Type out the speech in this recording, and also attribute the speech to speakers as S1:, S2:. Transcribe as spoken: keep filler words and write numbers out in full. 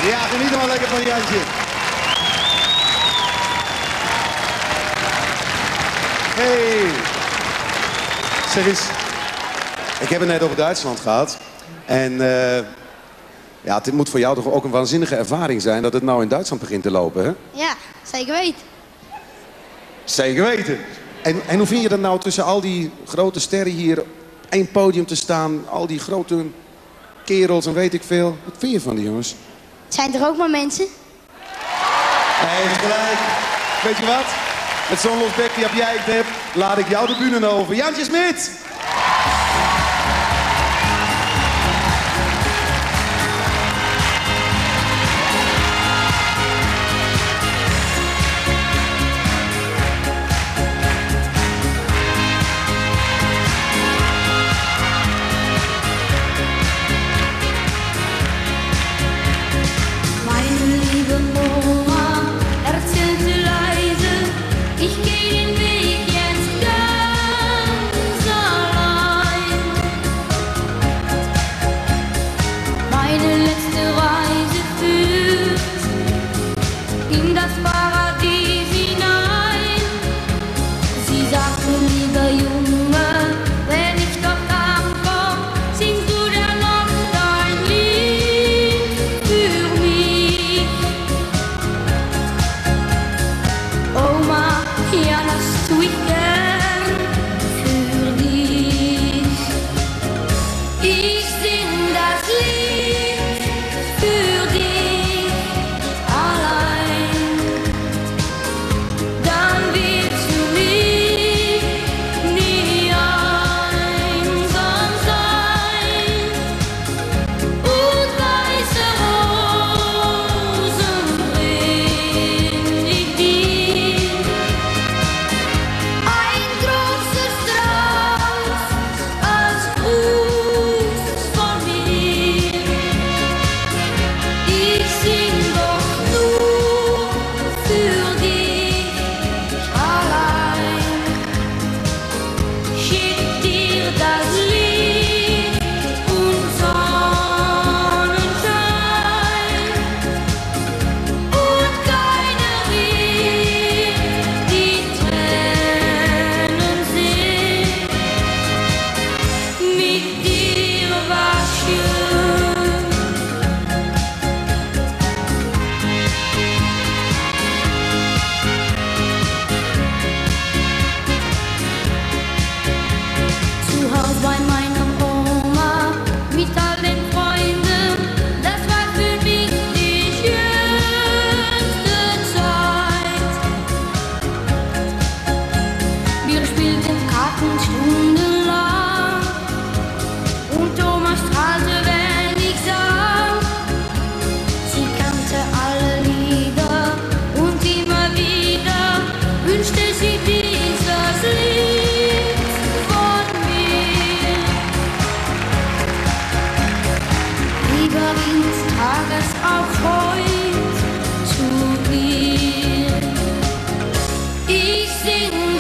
S1: Ja, geniet er maar lekker van Jantje. Hey. Zeg eens, ik heb het net over Duitsland gehad. En uh, ja, het moet voor jou toch ook een waanzinnige ervaring zijn dat het nou in Duitsland begint te lopen, hè?
S2: Ja, zeker weten.
S1: Zeker weten. En, en hoe vind je dat nou tussen al die grote sterren hier op één podium te staan, al die grote kerels en weet ik veel. Wat vind je van die jongens?
S2: Het zijn er ook maar mensen?
S1: Hij heeft gelijk. Weet je wat? Met zo'n los bek die jij het hebt, laat ik jou de bühne over. Jantje Smit!
S3: Ich sing